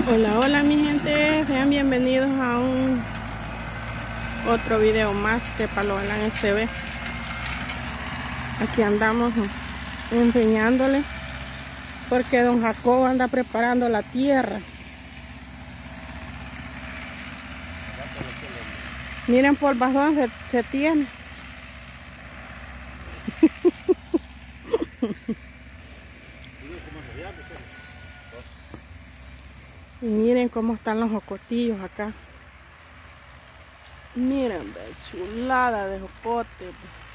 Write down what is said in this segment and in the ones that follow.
Hola, hola mi gente, sean bienvenidos a otro video más de Palo Galán SB. Aquí andamos enseñándole porque don Jacobo anda preparando la tierra. Miren por bajón se tiene. Y miren cómo están los jocotillos acá. Miren, ve, chulada de jocote.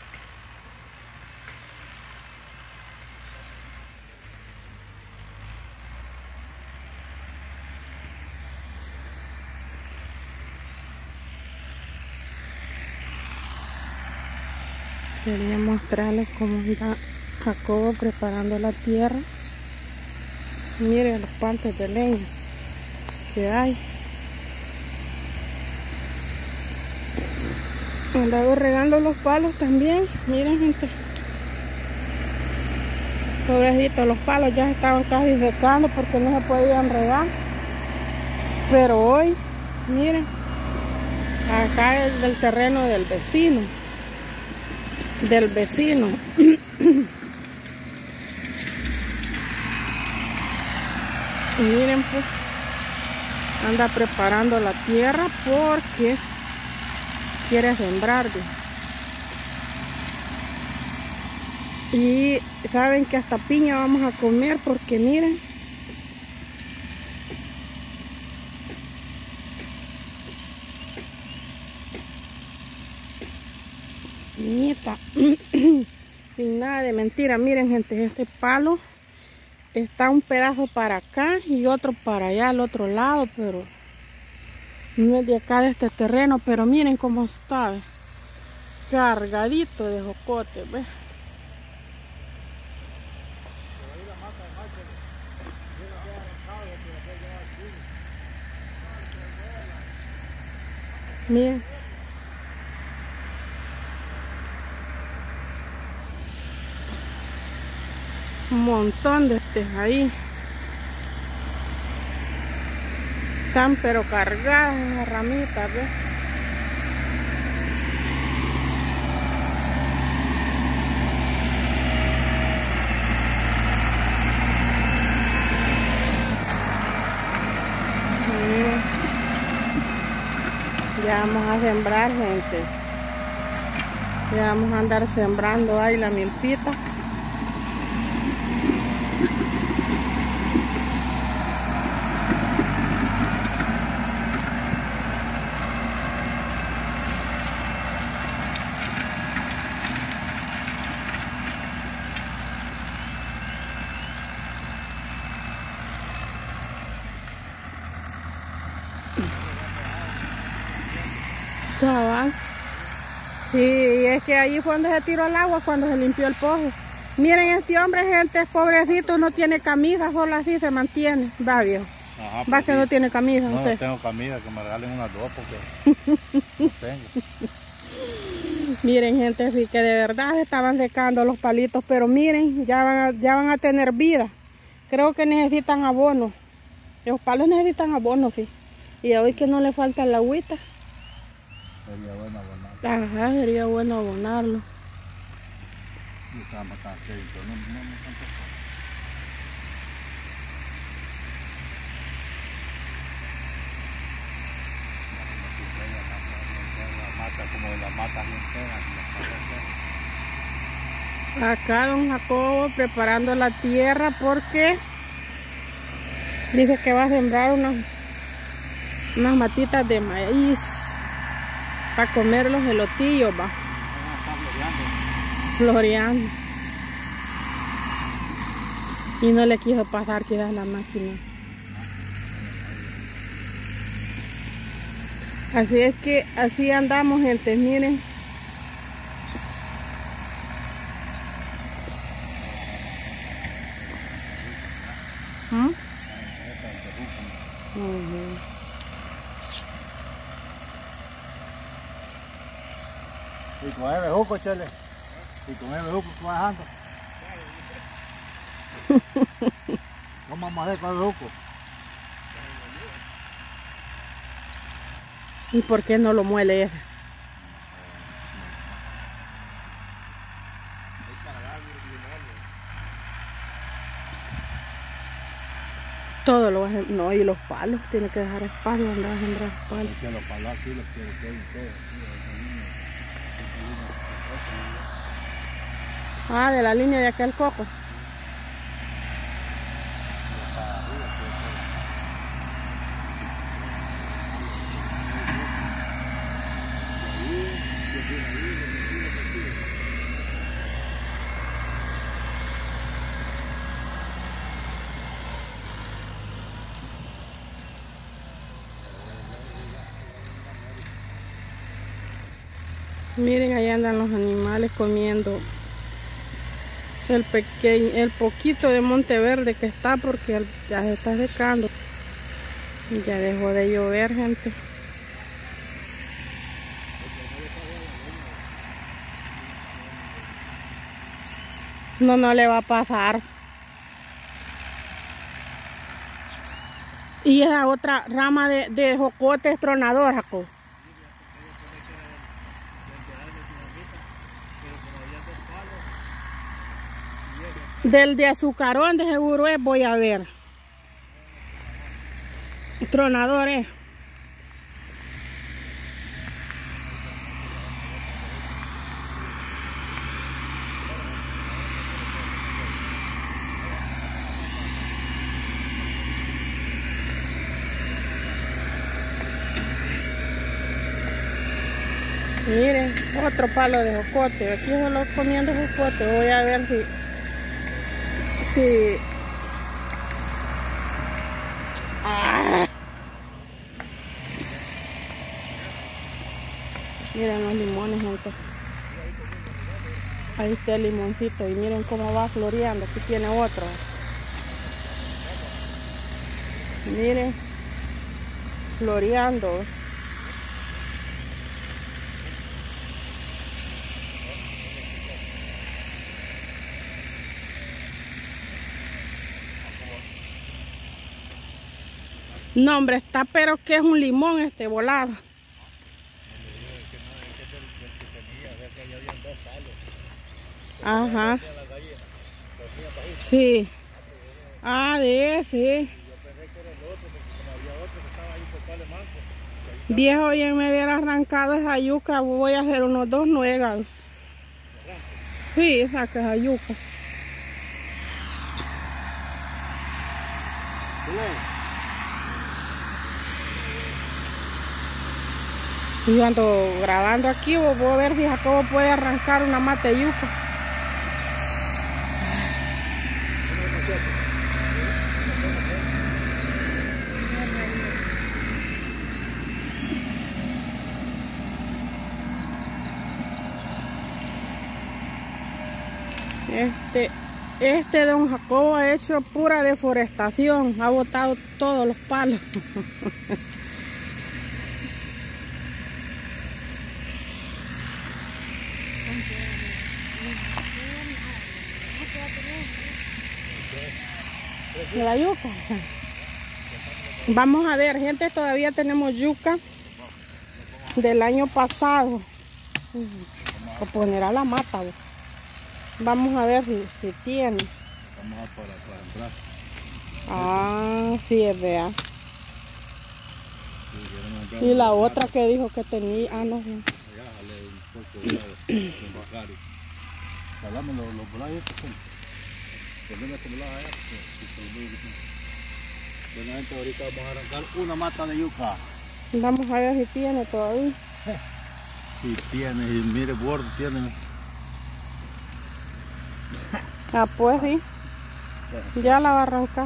Quería mostrarles cómo está Jacobo preparando la tierra. Miren los pantes de leña que hay. He andado regando los palos también. Miren, gente, pobrecitos, los palos ya estaban casi secando porque no se podían regar. Pero hoy, miren, acá es del terreno del vecino. Y miren, pues anda preparando la tierra porque quiere sembrar. Y saben que hasta piña vamos a comer porque miren, piñita sin nada de mentira. Miren, gente, este palo está un pedazo para acá y otro para allá al otro lado, pero no es de acá de este terreno. Pero miren cómo está, ¿ve? Cargadito de jocote, ¿ve? Miren, un montón de ahí. Están pero cargadas las ramitas, ¿ves? Miren, ya vamos a sembrar, gente. Ya vamos a andar sembrando ahí la milpita. Cabal. Sí, es que allí fue donde se tiró el agua cuando se limpió el pozo. Miren, este hombre, gente, pobrecito, no tiene camisa, solo así se mantiene. Va, viejo. Ajá, va, que sí. No tiene camisa. No, usted. No tengo camisa, que me regalen unas dos porque no tengo. Miren, gente, sí que de verdad se estaban secando los palitos, pero miren, ya van a tener vida. Creo que necesitan abono. Los palos necesitan abono, sí. Y hoy que no le falta la agüita. Sería bueno abonarlo. Ajá, sería bueno abonarlo. Acá don Jacobo preparando la tierra porque dice que va a sembrar unas matitas de maíz para comer los elotillos, va. Floreando. Y no le quiso pasar quizás la máquina. Así es que así andamos, gente, miren. Y con el bejuco, chele. Y con el bejuco que va dejando. ¿Cómo vamos a hacer con el bejuco? ¿Y por qué no lo muele ese? Todo lo va a hacer. No, y los palos, tiene que dejar espacio donde va a sembrar palos. Que los palos aquí los quiero todo. Ah, de la línea de aquel coco. Miren, allá andan los animales comiendo el poquito de monte verde que está, porque ya se está secando. Ya dejó de llover, gente. No le va a pasar. Y esa otra rama de jocote es tronador, Jacob. Del de azucarón de seguro es, voy a ver. Tronadores. Miren, otro palo de jocote. Aquí solo comiendo jocote. Voy a ver si ¡ah! Miren los limones, gente. Ahí está el limoncito y miren cómo va floreando. Aquí tiene otro. Miren, floreando. No, hombre, está, pero que es un limón este volado. Ajá. Sí. Ah, de ese. Viejo, ya me hubiera arrancado esa yuca. Voy a hacer unos 2 nuegas. Sí, saca esa yuca. Yo ando grabando aquí, voy a ver si Jacobo puede arrancar una mata de yuca. Este don Jacobo ha hecho pura deforestación, ha botado todos los palos. De la yuca. Vamos a ver, gente, todavía tenemos yuca del año pasado. O poner a la mata. Vamos a ver si tiene. Vamos a para entrar. Ah, sí, es real. Y la otra que dijo que tenía, ah, no. Hablamos los volayos. Bueno, gente, ahorita vamos a arrancar una mata de yuca. Vamos a ver si tiene todavía. Y tiene, y mire, borde tiene. Ah, pues sí. Ya la va a arrancar.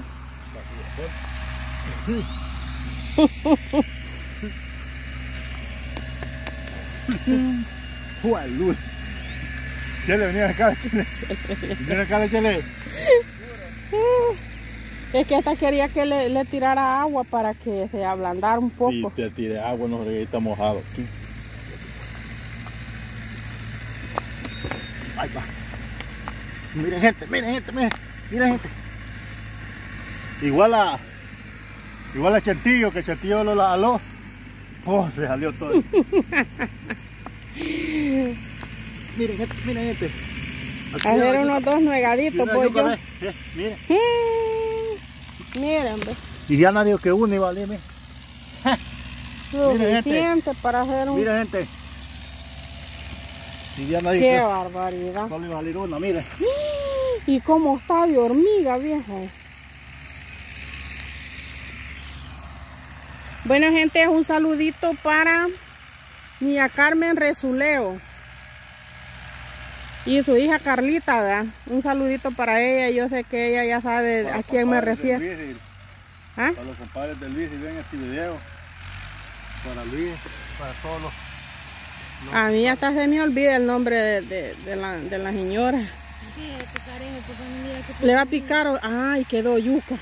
¡Juan luz! Chele, venía acá, Chele. Venía acá, Chele. Es que esta quería que le tirara agua para que se ablandara un poco. Y te tiré agua, no sé, está mojado aquí. Ahí va. Miren gente, miren gente. Igual a Chantillo, que Chantillo lo aló. Oh, se salió todo. Miren gente. Hacer unos 2 nuegaditos, voy yo. Miren. Miren, ve. Y ya nadie que uno iba a salir, Suficiente para hacer un... Mira gente. Y ya nadie ¡Qué barbaridad! Solo iba a salir una, miren. Y cómo está de hormiga, viejo. Bueno, gente, un saludito para Niña Carmen Resuleo y su hija Carlita, ¿verdad? Un saludito para ella. Yo sé que ella ya sabe a quién me refiero. ¿Ah? Para los compadres de Luis y ven este video. Para Luis, para todos los... A mí hasta se me olvida el nombre de la señora. Le va a picar. Ay, quedó yuca.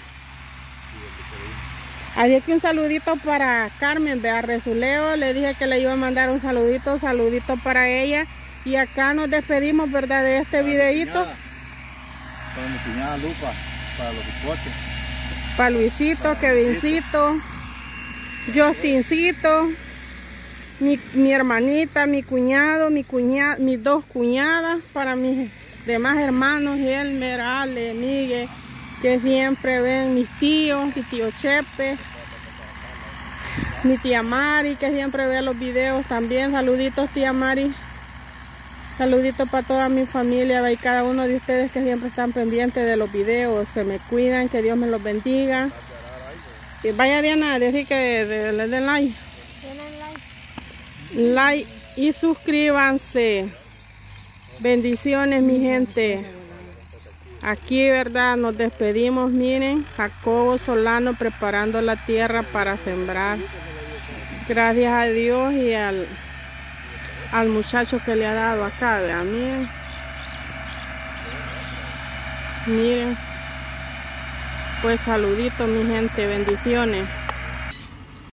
Así que un saludito para Carmen, vea, Resuleo. Le dije que le iba a mandar un saludito para ella. Y acá nos despedimos, ¿verdad? De este videíto. Para mi cuñada Lupa, para los bicotes. Para Luisito, Kevincito, Justincito, mi hermanita, mi cuñado, mis 2 cuñadas, para mis demás hermanos, Elmer, Ale, Miguel, que siempre ven, mis tíos, mi tío Chepe, mi tía Mari, que siempre ve los videos también. Saluditos, tía Mari. Saluditos para toda mi familia y cada uno de ustedes que siempre están pendientes de los videos. Se me cuidan, que Dios me los bendiga. Y vaya Diana, decir que le den like. Like y suscríbanse. Bendiciones, mi gente. Aquí, ¿verdad? Nos despedimos. Miren, Jacobo Solano preparando la tierra para sembrar. Gracias a Dios y al muchacho que le ha dado acá, vean, miren, pues saluditos, mi gente, bendiciones.